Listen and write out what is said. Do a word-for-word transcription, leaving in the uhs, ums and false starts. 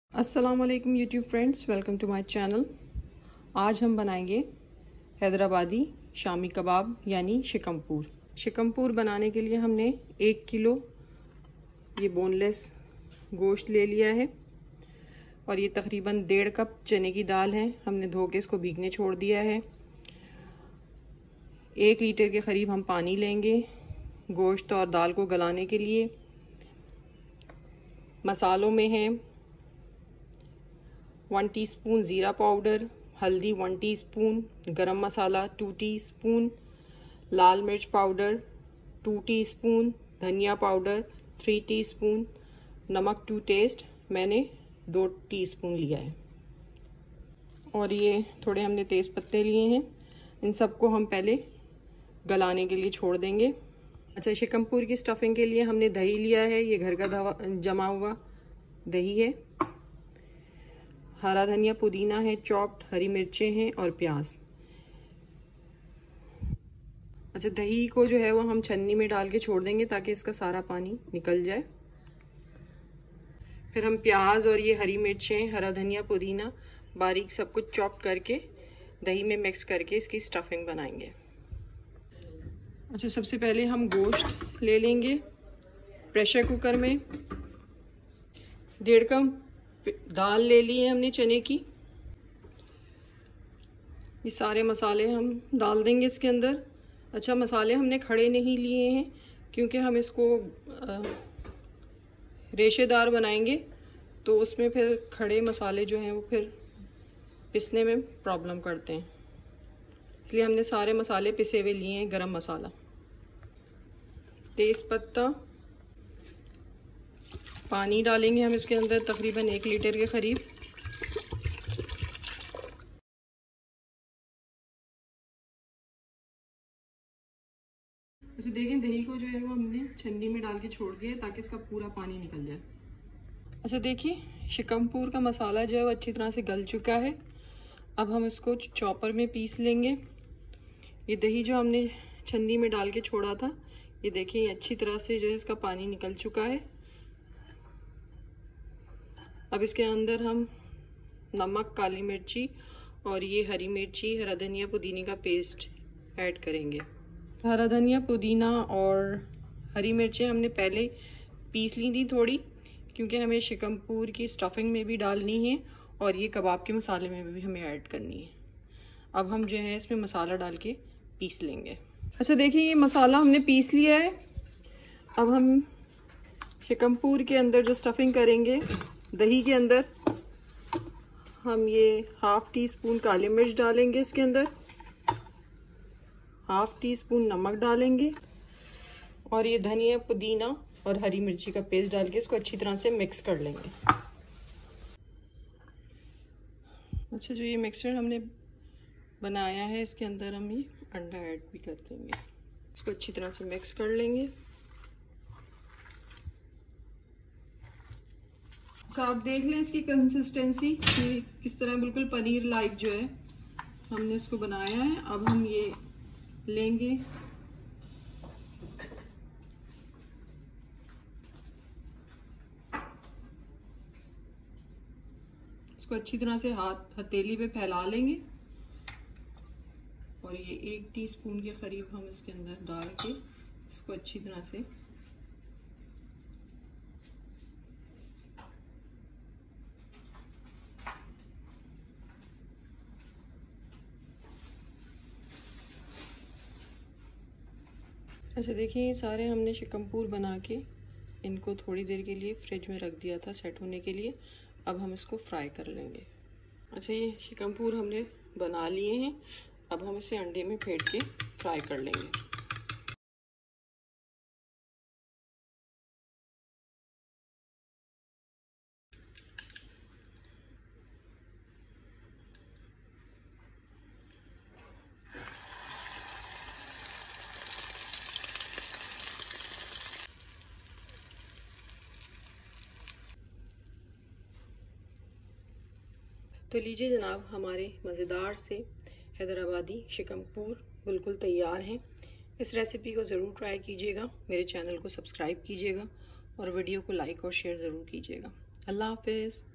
अस्सलाम वालेकुम YouTube friends, welcome to my channel. आज हम बनाएंगे हैदराबादी शामी कबाब यानी शिकमपुर। शिकमपुर बनाने के लिए हमने एक किलो ये बोनलेस गोश्त ले लिया है और ये तकरीबन डेढ़ कप चने की दाल है। हमने धो के इसको भीगने छोड़ दिया है। एक लीटर के करीब हम पानी लेंगे गोश्त और दाल को गलाने के लिए। मसालों में है वन टीस्पून ज़ीरा पाउडर, हल्दी वन टीस्पून, गरम मसाला टू टीस्पून, लाल मिर्च पाउडर टू टीस्पून, धनिया पाउडर थ्री टीस्पून, नमक टू टेस्ट मैंने दो टीस्पून लिया है और ये थोड़े हमने तेज़ पत्ते लिए हैं। इन सबको हम पहले गलाने के लिए छोड़ देंगे। अच्छा, शिकमपुर की स्टफिंग के लिए हमने दही लिया है। ये घर का जमा हुआ दही है। हरा धनिया पुदीना है, चॉप्ड हरी मिर्चें हैं और प्याज। अच्छा, दही को जो है वो हम छन्नी में डाल के छोड़ देंगे ताकि इसका सारा पानी निकल जाए। फिर हम प्याज और ये हरी मिर्चें, हरा धनिया पुदीना बारीक सब कुछ चॉप करके दही में मिक्स करके इसकी स्टफिंग बनाएंगे। अच्छा, सबसे पहले हम गोश्त ले लेंगे। प्रेशर कुकर में डेढ़ कप दाल ले ली है हमने चने की। ये सारे मसाले हम डाल देंगे इसके अंदर। अच्छा, मसाले हमने खड़े नहीं लिए हैं क्योंकि हम इसको रेशेदार बनाएंगे तो उसमें फिर खड़े मसाले जो हैं वो फिर पिसने में प्रॉब्लम करते हैं, इसलिए हमने सारे मसाले पिसे हुए लिए हैं। गरम मसाला, तेज पत्ता, पानी डालेंगे हम इसके अंदर तकरीबन एक लीटर के करीब। अच्छा, देखें दही को जो है वो हमने छन्नी में डाल के छोड़ दिया है ताकि इसका पूरा पानी निकल जाए। अच्छा, देखिए शिकमपुर का मसाला जो है वो अच्छी तरह से गल चुका है। अब हम इसको चॉपर में पीस लेंगे। ये दही जो हमने छन्नी में डाल के छोड़ा था, ये देखिए अच्छी तरह से जो है इसका पानी निकल चुका है। अब इसके अंदर हम नमक, काली मिर्ची और ये हरी मिर्ची, हरा धनिया पुदीने का पेस्ट ऐड करेंगे। हरा धनिया पुदीना और हरी मिर्चें हमने पहले पीस ली थी थोड़ी, क्योंकि हमें शिकमपुर की स्टफिंग में भी डालनी है और ये कबाब के मसाले में भी हमें ऐड करनी है। अब हम जो है इसमें मसाला डाल के पीस लेंगे। अच्छा, देखिए ये मसाला हमने पीस लिया है। अब हम शिकमपुर के अंदर जो स्टफिंग करेंगे, दही के अंदर हम ये हाफ टी स्पून काली मिर्च डालेंगे, इसके अंदर हाफ टी स्पून नमक डालेंगे और ये धनिया पुदीना और हरी मिर्ची का पेस्ट डाल के इसको अच्छी तरह से मिक्स कर लेंगे। अच्छा, जो ये मिक्सचर हमने बनाया है इसके अंदर हम ये अंडा ऐड भी कर देंगे। इसको अच्छी तरह से मिक्स कर लेंगे। अच्छा, आप देख लें इसकी कंसिस्टेंसी कि किस तरह बिल्कुल पनीर लाइक जो है हमने इसको बनाया है। अब हम ये लेंगे, इसको अच्छी तरह से हाथ हथेली पे फैला लेंगे और ये एक टीस्पून के करीब हम इसके अंदर डाल के इसको अच्छी तरह से अच्छा, देखिए ये सारे हमने शिकमपुर बना के इनको थोड़ी देर के लिए फ्रिज में रख दिया था सेट होने के लिए। अब हम इसको फ्राई कर लेंगे। अच्छा, ये शिकमपुर हमने बना लिए हैं। अब हम इसे अंडे में फेंट के फ्राई कर लेंगे। तो लीजिए जनाब, हमारे मज़ेदार से हैदराबादी शिकमपुर बिल्कुल तैयार हैं। इस रेसिपी को ज़रूर ट्राई कीजिएगा, मेरे चैनल को सब्सक्राइब कीजिएगा और वीडियो को लाइक और शेयर ज़रूर कीजिएगा। अल्लाह हाफ़िज़।